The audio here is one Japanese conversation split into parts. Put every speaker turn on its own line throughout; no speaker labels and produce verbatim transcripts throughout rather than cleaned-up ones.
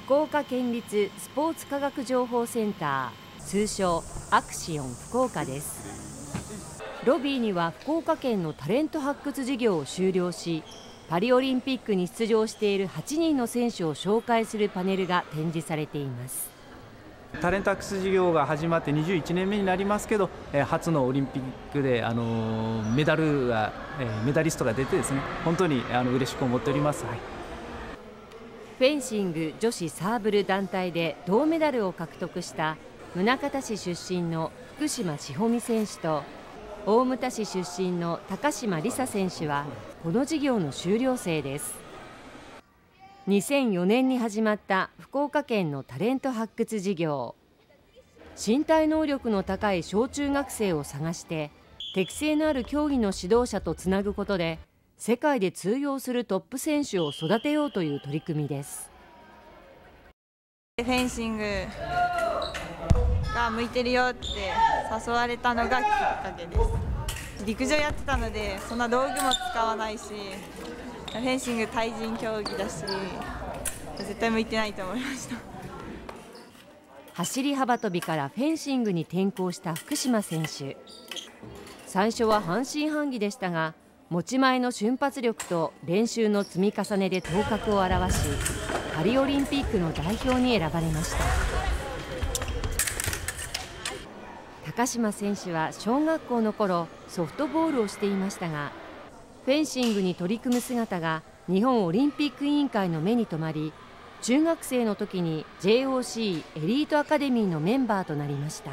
福岡県立スポーツ科学情報センター、通称アクシオン福岡です。ロビーには福岡県のタレント発掘事業を終了し、パリオリンピックに出場しているはちにんの選手を紹介するパネルが展示されています。
タレント発掘事業が始まってにじゅういちねんめになりますけど、初のオリンピックであのメダルがメダリストが出てですね、本当にあの嬉しく思っております。はい、
フェンシング女子サーブル団体で銅メダルを獲得した宗像市出身の福島千穂美選手と大牟田市出身の高島梨沙選手はこの事業の修了生です。にせんよねんに始まった福岡県のタレント発掘事業。身体能力の高い小中学生を探して適性のある競技の指導者とつなぐことで世界で通用するトップ選手を育てようという取り組みです。
フェンシングが向いてるよって誘われたのがきっかけです。陸上やってたのでそんな道具も使わないし、フェンシング対人競技だし絶対向いてないと思いました。
走り幅跳びからフェンシングに転向した福島選手。最初は半信半疑でしたが、持ち前の瞬発力と練習の積み重ねで頭角を現し、パリオリンピックの代表に選ばれました。高島選手は小学校の頃ソフトボールをしていましたが、フェンシングに取り組む姿が日本オリンピック委員会の目に留まり、中学生の時に ジェイオーシー エリートアカデミーのメンバーとなりました。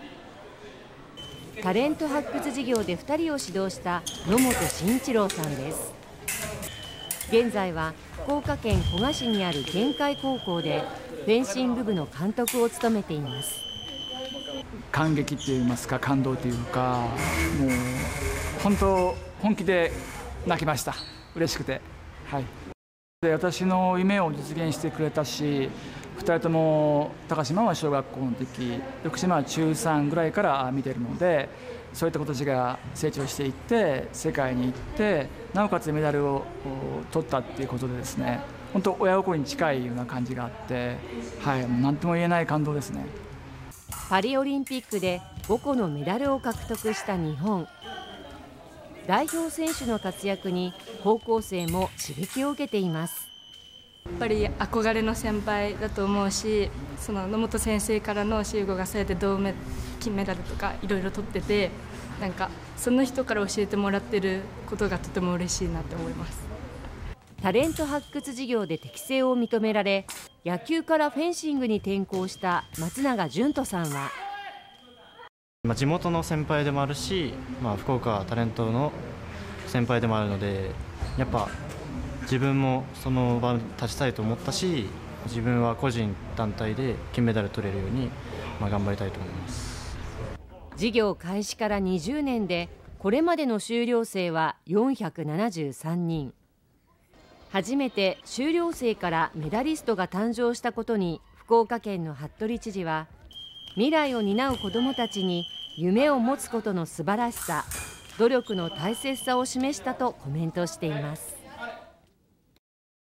タレント発掘事業でふたりを指導した野本慎一郎さんです。現在は福岡県古賀市にある玄海高校でフェンシング部の監督を務めています。
感激といいますか、感動というか、もう本当本気で泣きました。嬉しくて、はい、で私の夢を実現してくれたし、ふたりとも高島は小学校の時、福島は中さんぐらいから見ているので、そういった子たちが成長していって世界に行って、なおかつメダルを取ったっていうことでですね、本当親心に近いような感じがあって、はい、何とも言えない感動ですね。
パリオリンピックでごこのメダルを獲得した日本。代表選手の活躍に高校生も刺激を受けています。
やっぱり憧れの先輩だと思うし、その野本先生からの教え子がそうやって銅メ金メダルとかいろいろ取ってて、なんかその人から教えてもらってることがとても嬉しいなって思います。
タレント発掘事業で適性を認められ、野球からフェンシングに転向した松永純人さんは、
地元の先輩でもあるし、まあ、福岡タレントの先輩でもあるので、やっぱ自分もその場に立ちたいと思ったし、自分は個人団体で金メダル取れるように、まあ、頑張りたいと思います。
事業開始からにじゅうねんでこれまでの修了生はよんひゃくななじゅうさんにん。初めて修了生からメダリストが誕生したことに、福岡県の服部知事は、未来を担う子どもたちに夢を持つことの素晴らしさ、努力の大切さを示したとコメントしています。